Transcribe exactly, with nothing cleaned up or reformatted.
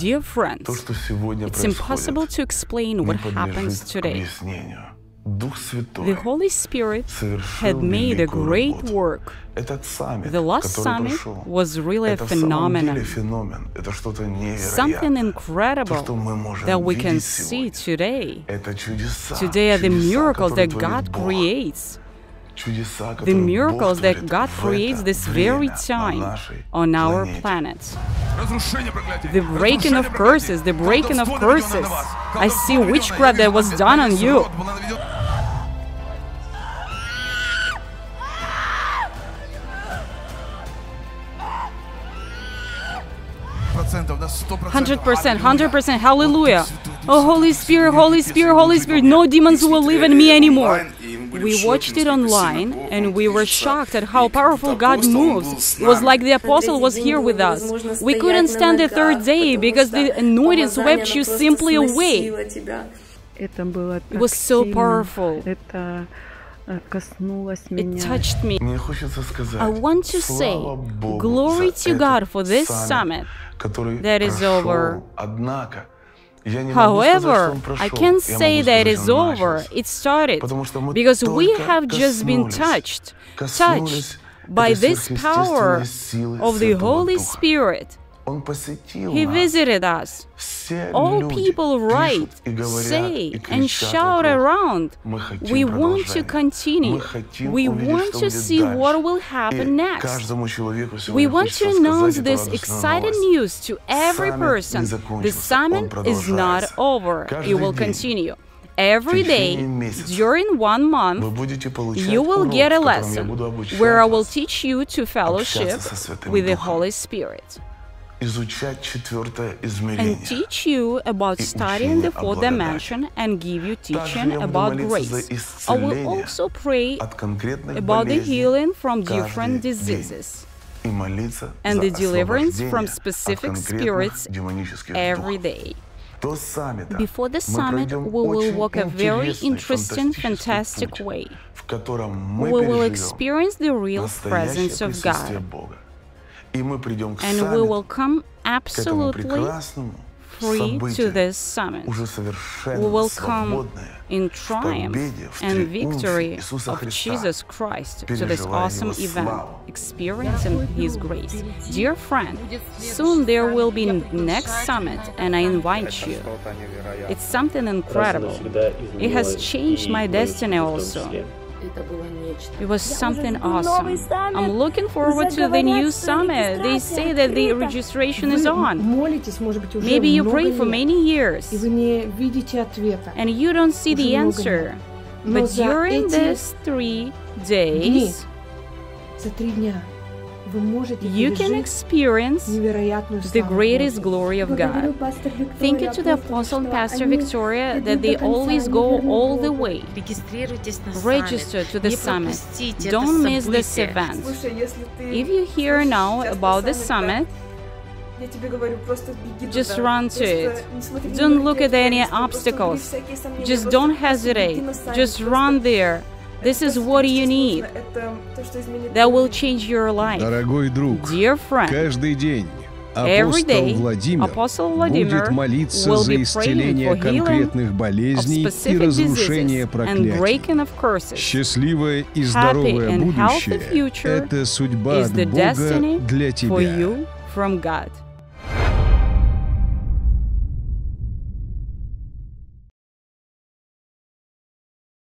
Dear friends, it's impossible to explain what happens today. The Holy Spirit had made a great work. The last summit was really a phenomenon, something incredible that we can see today. Today are the miracles that God creates. The miracles that God creates this very time on our planet. The breaking of curses, the breaking of curses. I see witchcraft that was done on you. Hundred percent, hundred percent, hallelujah. Oh, Holy Spirit, Holy Spirit, Holy Spirit, no demons will live in me anymore. We watched it online and we were shocked at how powerful God moves. It was like the apostle was here with us. We couldn't stand the third day because the anointing swept you simply away. It was so powerful. It touched me. I want to say, glory to God for this summit that is over. However, I can't say that it's over. It started because we have just been touched, touched by this power of the Holy Spirit. He visited us. All people write, say, and shout around. We want to continue. We want to see what will happen next. We want to announce this exciting news to every person. The summit is not over. It will continue. Every day, during one month, you will get a lesson where I will teach you to fellowship with the Holy Spirit and teach you about studying the fourth dimension and give you teaching about grace. I will also pray about the healing from different diseases and the deliverance from specific spirits every day. Before the summit, we will walk a very interesting, fantastic way. We will experience the real presence of God. And we will come absolutely free to this summit. We will come in triumph and victory of Jesus Christ to this awesome event, experiencing His grace. Dear friend, soon there will be next summit, and I invite you. It's something incredible. It has changed my destiny also. It was something awesome. I'm looking forward to the new summit. They say that the registration is on. Maybe you prayed for many years and you don't see the answer. But during these three days, you can experience the greatest glory of God. Thank you to the Apostle and Pastor Victoria that they always go all the way. Register to the summit. Don't miss this event. If you hear now about the summit, just run to it. Don't look at any obstacles. Just don't hesitate. Just run there. This is what you need. That will change your life. Dear friend, every day Apostle Vladimir will be praying for healing of specific diseases and breaking of curses. Happy and healthy future is the destiny for you from God.